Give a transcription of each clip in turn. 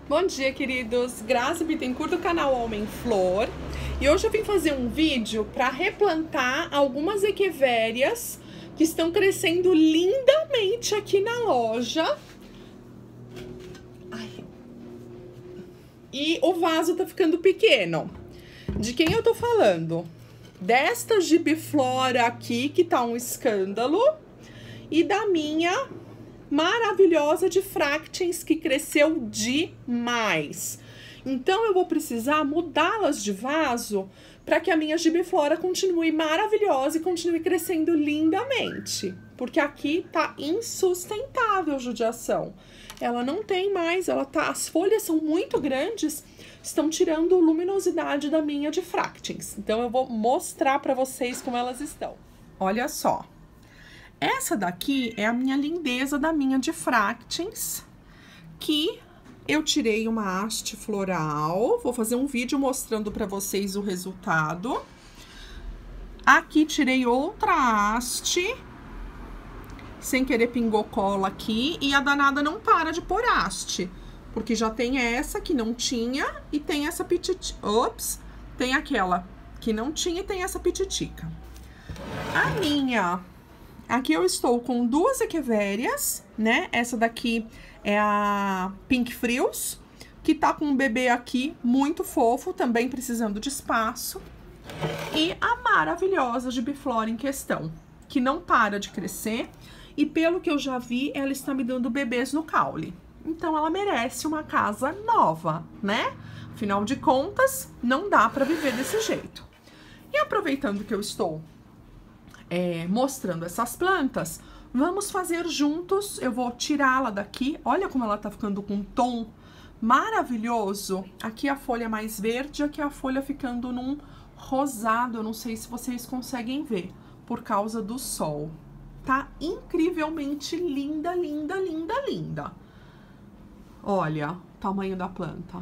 Bom dia, queridos. Grazi Bittencourt do canal Homem Flor. E hoje eu vim fazer um vídeo para replantar algumas equivérias que estão crescendo lindamente aqui na loja. Ai. E o vaso tá ficando pequeno. De quem eu tô falando? Desta gibiflora aqui, que tá um escândalo. E da minha maravilhosa de Fractens, que cresceu demais. Então eu vou precisar mudá-las de vaso para que a minha gibiflora continue maravilhosa e continue crescendo lindamente. Porque aqui tá insustentável a judiação. Ela não tem mais, as folhas são muito grandes, estão tirando a luminosidade da minha de Fractens. Então eu vou mostrar para vocês como elas estão. Olha só. Essa daqui é a minha lindeza da minha de Fractens, que eu tirei uma haste floral. Vou fazer um vídeo mostrando para vocês o resultado. Aqui tirei outra haste, sem querer pingou cola aqui, e a danada não para de pôr haste, porque já tem essa que não tinha e tem essa pititica. Ops, tem aquela que não tinha e tem essa pititica. A minha... Aqui eu estou com duas equivérias, né? Essa daqui é a Pink Frills, que tá com um bebê aqui muito fofo, também precisando de espaço. E a maravilhosa gibiflora em questão, que não para de crescer. E pelo que eu já vi, ela está me dando bebês no caule. Então ela merece uma casa nova, né? Afinal de contas, não dá para viver desse jeito. E aproveitando que eu estou... mostrando essas plantas, vamos fazer juntos. Eu vou tirá-la daqui. Olha como ela tá ficando com um tom maravilhoso. Aqui a folha mais verde, aqui a folha ficando num rosado. Eu não sei se vocês conseguem ver por causa do sol. Tá incrivelmente linda, linda, linda, linda. Olha o tamanho da planta.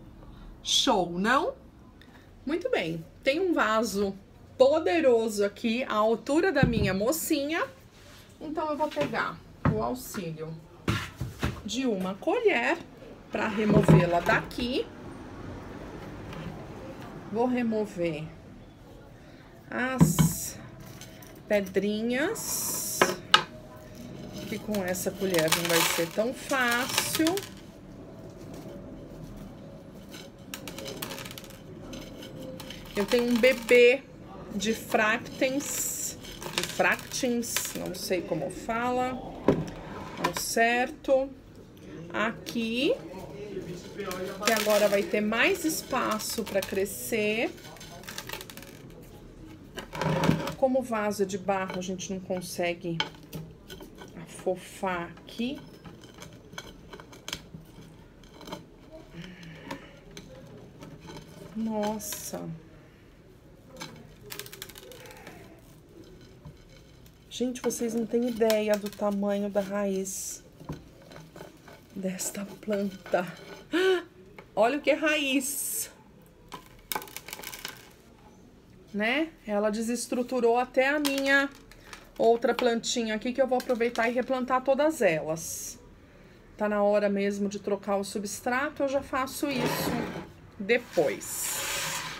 Show, não? Muito bem. Tem um vaso poderoso aqui, à altura da minha mocinha. Então eu vou pegar o auxílio de uma colher para removê-la daqui. Vou remover as pedrinhas, que com essa colher não vai ser tão fácil. Eu tenho um bebê de Fractens, não sei como fala ao certo, aqui, que agora vai ter mais espaço para crescer. Como o vaso é de barro, a gente não consegue afofar aqui. Nossa! Gente, vocês não têm ideia do tamanho da raiz desta planta. Olha o que é raiz, né? Ela desestruturou até a minha outra plantinha aqui, que eu vou aproveitar e replantar todas elas. Tá na hora mesmo de trocar o substrato, eu já faço isso depois.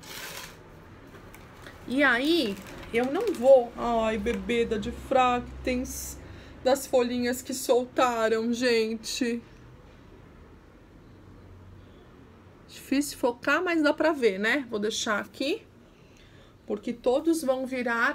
E aí... eu não vou... Ai, bebê da de Fractens, das folhinhas que soltaram, gente. Difícil focar, mas dá pra ver, né? Vou deixar aqui, porque todos vão virar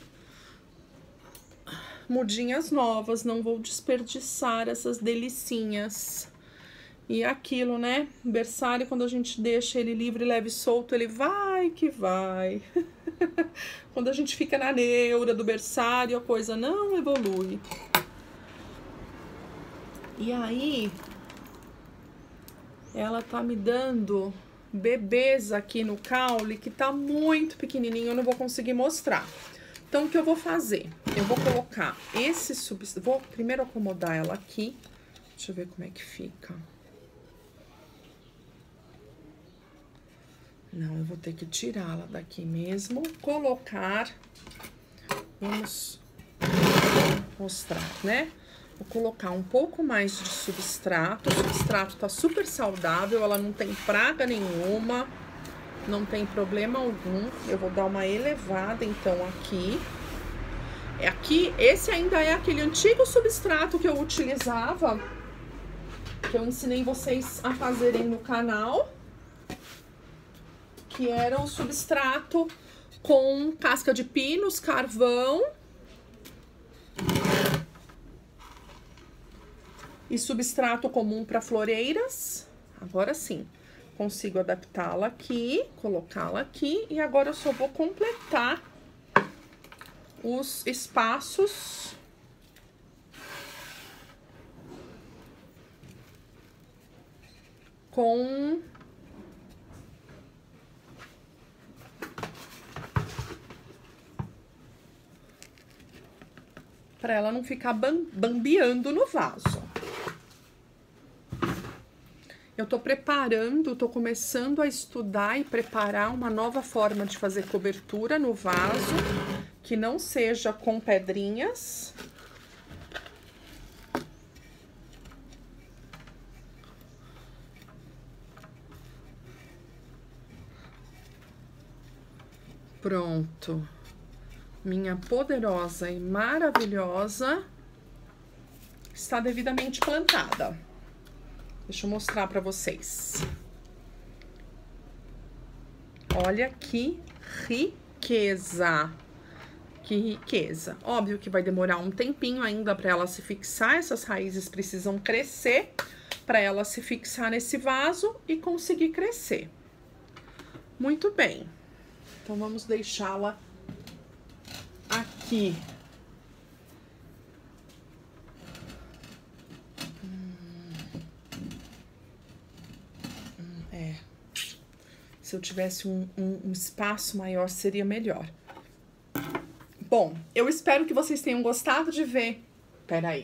mudinhas novas. Não vou desperdiçar essas delicinhas. E aquilo, né? Berçário, quando a gente deixa ele livre, leve e solto, ele vai que vai. Quando a gente fica na neura do berçário, a coisa não evolui. E aí, ela tá me dando bebês aqui no caule, que tá muito pequenininho, eu não vou conseguir mostrar. Então, o que eu vou fazer? Eu vou colocar esse substrato... Vou primeiro acomodar ela aqui. Deixa eu ver como é que fica. Não, eu vou ter que tirá-la daqui mesmo, colocar, vamos mostrar, né? Vou colocar um pouco mais de substrato. O substrato tá super saudável, ela não tem praga nenhuma, não tem problema algum. Eu vou dar uma elevada, então, aqui. Aqui, esse ainda é aquele antigo substrato que eu utilizava, que eu ensinei vocês a fazerem no canal, que era o substrato com casca de pinos, carvão e substrato comum para floreiras. Agora sim, consigo adaptá-la aqui, colocá-la aqui, e agora eu só vou completar os espaços com para ela não ficar bambeando no vaso. Eu tô preparando, tô começando a estudar e preparar uma nova forma de fazer cobertura no vaso, que não seja com pedrinhas. Pronto. Minha poderosa e maravilhosa está devidamente plantada. Deixa eu mostrar para vocês. Olha que riqueza. Que riqueza. Óbvio que vai demorar um tempinho ainda para ela se fixar. Essas raízes precisam crescer para ela se fixar nesse vaso e conseguir crescer. Muito bem. Então, vamos deixá-la aqui. Se eu tivesse um espaço maior, seria melhor. Bom, eu espero que vocês tenham gostado de ver. Peraí.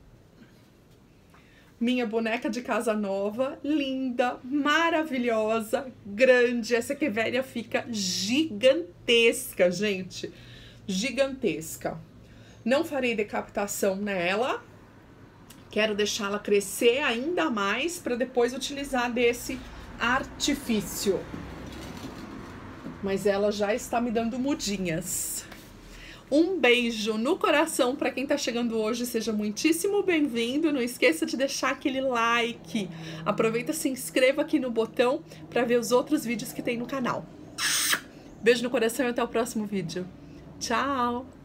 Minha boneca de casa nova, linda, maravilhosa, grande. Essa Echeveria fica gigantesca, gente. Gigantesca. Não farei decapitação nela. Quero deixá-la crescer ainda mais para depois utilizar desse artifício. Mas ela já está me dando mudinhas. Um beijo no coração para quem tá chegando hoje, seja muitíssimo bem-vindo. Não esqueça de deixar aquele like. Aproveita, se inscreva aqui no botão para ver os outros vídeos que tem no canal. Beijo no coração e até o próximo vídeo. Tchau!